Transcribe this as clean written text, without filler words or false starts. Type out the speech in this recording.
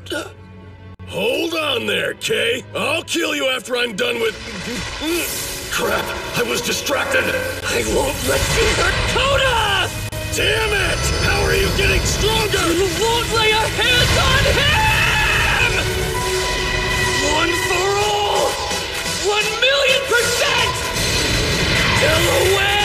Hold on there, Kay. I'll kill you after I'm done with... Crap, I was distracted. I won't let you hurt Coda! Damn it! How are you getting stronger? You won't lay a hand on him! One for all! 1,000,000%! Delaware!